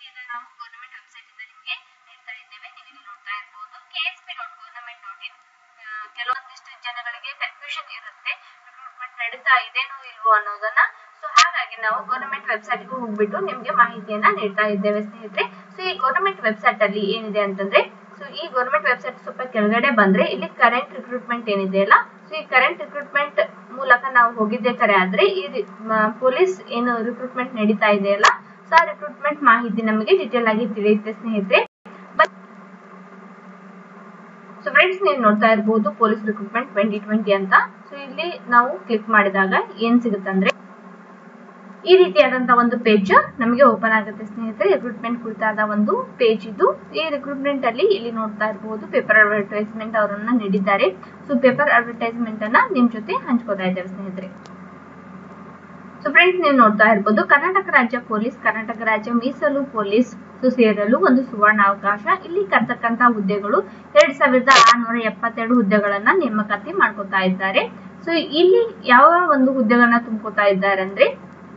ಮಾಹಿತಿಯನ್ನು ನಾವು government website ಇಂದ ನಿಮಗೆ ನೀಡ್ತಾ ಇದ್ದೇವೆ. ನೀವು ಇಲ್ಲಿ ನೋಡ್ತಾ ಇರಬಹುದು ksp.government.in. ಕೆಲವೊಂದಿಷ್ಟು ಜನಗಳಿಗೆ ಕನ್ಫ್ಯೂಷನ್ ಇರುತ್ತೆ, ರಿಕ್ರೂಟ್ಮೆಂಟ್ ನಡೀತಾ ಇದೆನೋ ಇಲ್ವೋ ಅನ್ನೋದನ್ನ. ಸೊ ಹಾಗಾಗಿ ನಾವು ಗವರ್ನಮೆಂಟ್ ವೆಬ್ಸೈಟ್ ಗೆ ಹೋಗ್ಬಿಟ್ಟು ನಿಮ್ಗೆ ಮಾಹಿತಿಯನ್ನ ನೀಡ್ತಾ ಇದ್ದೇವೆ ಸ್ನೇಹಿತರೆ. ಸೊ ಈ ಗವರ್ನಮೆಂಟ್ ವೆಬ್ಸೈಟ್ ಅಲ್ಲಿ ಏನಿದೆ ಅಂತಂದ್ರೆ, ಸೊ ಈ ಗವರ್ನಮೆಂಟ್ ವೆಬ್ಸೈಟ್ ಸ್ವಲ್ಪ ಕೆಳಗಡೆ ಬಂದ್ರೆ ಇಲ್ಲಿ ಕರೆಂಟ್ ರಿಕ್ರೂಟ್ಮೆಂಟ್ ಏನಿದೆ ಅಲ್ಲ, ಸೊ ಈ ಕರೆಂಟ್ ರಿಕ್ರೂಟ್ಮೆಂಟ್ ಮೂಲಕ ನಾವು ಹೋಗಿದ್ದೆ ಕರೆ ಆದ್ರೆ ಈ ಪೊಲೀಸ್ ಏನು ರಿಕ್ರೂಟ್ಮೆಂಟ್ ನಡೀತಾ ಇದೆಯಲ್ಲ, ಸೊ ಆ ರಿಕ್ರೂಟ್ಮೆಂಟ್ ಮಾಹಿತಿ ನಮಗೆ ಡೀಟೇಲ್ ಆಗಿ ತಿಳಿಯುತ್ತೆ ಸ್ನೇಹಿತರೆ. ಸೊ ಫ್ರೆಂಡ್ಸ್, ನೀವು ನೋಡ್ತಾ ಇರಬಹುದು ಪೊಲೀಸ್ ರಿಕ್ರೂಟ್ಮೆಂಟ್ 2020 ಅಂತ. ಸೊ ಇಲ್ಲಿ ನಾವು ಕ್ಲಿಕ್ ಮಾಡಿದಾಗ ಏನ್ ಸಿಗುತ್ತೆ ಅಂದ್ರೆ ಈ ರೀತಿಯಾದಂತಹ ಒಂದು ಪೇಜ್ ನಮಗೆ ಓಪನ್ ಆಗುತ್ತೆ ಸ್ನೇಹಿತರೆ. ರಿಕ್ರೂಟ್ಮೆಂಟ್ ಕುರಿತಾದ ಒಂದು ಪೇಜ್ ಇದು. ಈ ರಿಕ್ರೂಟ್ಮೆಂಟ್ ಅಲ್ಲಿ ಇಲ್ಲಿ ನೋಡ್ತಾ ಇರಬಹುದು ಪೇಪರ್ ಅಡ್ವರ್ಟೈಸ್ಮೆಂಟ್ ಅವರನ್ನ ನೀಡಿದ್ದಾರೆ. ಸೊ ಪೇಪರ್ ಅಡ್ವರ್ಟೈಸ್ಮೆಂಟ್ ಅನ್ನ ನಿಮ್ ಜೊತೆ ಹಂಚ್ಕೋತಾ ಇದ್ದೇವೆ ಸ್ನೇಹಿತರೆ. ಸೊ ಫ್ರೆಂಡ್ಸ್, ನೀವು ನೋಡ್ತಾ ಇರಬಹುದು ಕರ್ನಾಟಕ ರಾಜ್ಯ ಪೊಲೀಸ್, ಕರ್ನಾಟಕ ರಾಜ್ಯ ಮೀಸಲು ಪೊಲೀಸ್ ಸೇರಲು ಒಂದು ಸುವರ್ಣ ಅವಕಾಶ. ಇಲ್ಲಿ ಕರ್ತಕ್ಕಂತ ಹುದ್ದೆಗಳು 2672 ಹುದ್ದೆಗಳನ್ನ ನೇಮಕಾತಿ ಮಾಡ್ಕೋತಾ ಇದ್ದಾರೆ. ಸೊ ಇಲ್ಲಿ ಯಾವ ಒಂದು ಹುದ್ದೆಗಳನ್ನ ತುಂಬ್ಕೋತಾ ಇದ್ದಾರೆ ಅಂದ್ರೆ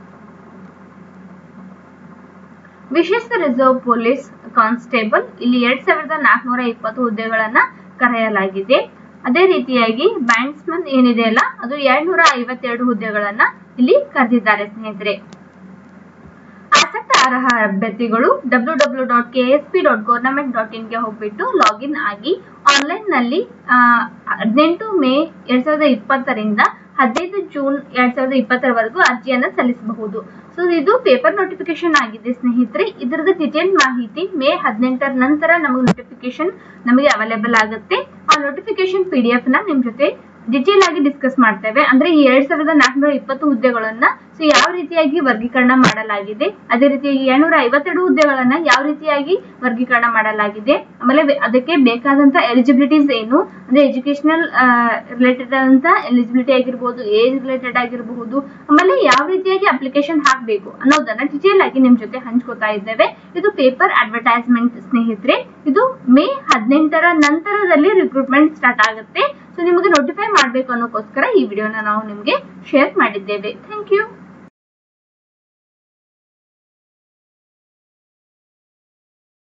ವಿಶೇಷ ರಿಸರ್ವ್ ಪೊಲೀಸ್ ಕಾನ್ಸ್ಟೇಬಲ್, ಇಲ್ಲಿ 2420 ಹುದ್ದೆಗಳನ್ನ ಕರೆಯಲಾಗಿದೆ. ಅದೇ ರೀತಿಯಾಗಿ ಬ್ಯಾಂಡ್ಸ್ಮನ್ ಏನಿದೆ ಅಲ್ಲ, ಅದು 252 ಹುದ್ದೆಗಳನ್ನ ಇಲ್ಲಿ ಕರೆದಿದ್ದಾರೆ ಸ್ನೇಹಿತರೆ. ಆಸಕ್ತ ಅರ್ಹ ಅಭ್ಯರ್ಥಿಗಳು www.ksp.government.in ಗೆ ಹೋಗ್ಬಿಟ್ಟು ಲಾಗಿನ್ ಆಗಿ ಆನ್ಲೈನ್ ನಲ್ಲಿ 18 ಮೇ 2020 ರಿಂದ 15 ಜೂನ್ 2020 ವರೆಗೂ ಅರ್ಜಿಯನ್ನ ಸಲ್ಲಿಸಬಹುದು. ಸೊ ಇದು ಪೇಪರ್ ನೋಟಿಫಿಕೇಶನ್ ಆಗಿದೆ ಸ್ನೇಹಿತರೆ. ಇದರದ ಡೀಟೇಲ್ ಮಾಹಿತಿ ಮೇ 18 ನಂತರ ನಮಗೆ ನೋಟಿಫಿಕೇಶನ್ ನಮಗೆ ಅವೈಲೇಬಲ್ ಆಗುತ್ತೆ. ಆ ನೋಟಿಫಿಕೇಶನ್ PDF ನ ನಿಮ್ ಜೊತೆ ಡಿಟೇಲ್ ಆಗಿ ಡಿಸ್ಕಸ್ ಮಾಡ್ತೇವೆ. ಅಂದ್ರೆ ಈ 2420 ಹುದ್ದೆಗಳನ್ನ ಸೊ ಯಾವ ರೀತಿಯಾಗಿ ವರ್ಗೀಕರಣ ಮಾಡಲಾಗಿದೆ, ಅದೇ ರೀತಿಯಾಗಿ 252 ಹುದ್ದೆಗಳನ್ನ ಯಾವ ರೀತಿಯಾಗಿ ವರ್ಗೀಕರಣ ಮಾಡಲಾಗಿದೆ, ಆಮೇಲೆ ಅದಕ್ಕೆ ಬೇಕಾದಂತ ಎಲಿಜಿಬಿಲಿಟೀಸ್ ಏನು ಅಂದ್ರೆ ಎಜುಕೇಶನಲ್ ರಿಲೇಟೆಡ್ ಅಂತ ಎಲಿಜಿಬಿಲಿಟಿ ಆಗಿರ್ಬೋದು, ಏಜ್ ರಿಲೇಟೆಡ್ ಆಗಿರಬಹುದು, ಆಮೇಲೆ ಯಾವ ರೀತಿಯಾಗಿ ಅಪ್ಲಿಕೇಶನ್ ಹಾಕಬೇಕು ಅನ್ನೋದನ್ನ ಡಿಟೇಲ್ ಆಗಿ ನಿಮ್ ಜೊತೆ ಹಂಚ್ಕೋತಾ ಇದ್ದೇವೆ. ಇದು ಪೇಪರ್ ಅಡ್ವರ್ಟೈಸ್ಮೆಂಟ್ ಸ್ನೇಹಿತರೆ. ಇದು ಮೇ 18 ನಂತರದಲ್ಲಿ ರಿಕ್ರೂಟ್ಮೆಂಟ್ ಸ್ಟಾರ್ಟ್ ಆಗುತ್ತೆ. ಸೊ ನಿಮಗೆ ನೋಟಿಫೈ ಮಾಡಬೇಕು ಅನ್ನೋಕ್ಕೋಸ್ಕರ ಈ ವಿಡಿಯೋನ ನಾವು ನಿಮ್ಗೆ ಶೇರ್ ಮಾಡಿದ್ದೇವೆ. Thank you.